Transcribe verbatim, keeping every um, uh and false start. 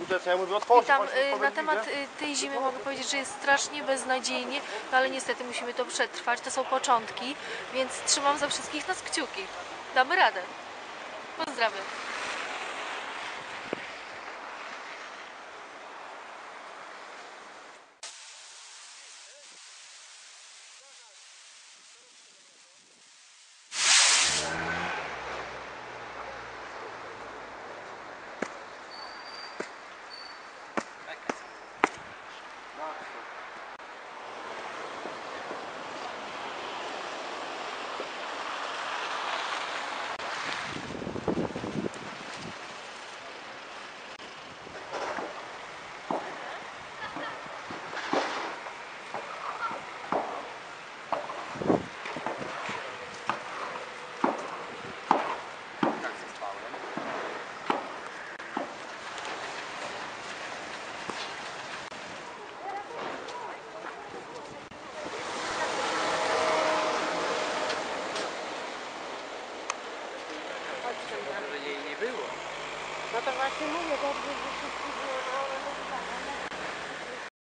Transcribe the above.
kurde, co ja mówię, otworzyć. Witam. chodź, Y, powiedz Na mi, temat gdzie? y, tej zimy mogę powiedzieć, że jest strasznie beznadziejnie, no ale niestety musimy to przetrwać. To są początki, więc trzymam za wszystkich nas kciuki. Damy radę. Pozdrawiam. Żeby jej nie było. No to właśnie mówię, dobrze, że się spóźniło, no ale może tak, ale...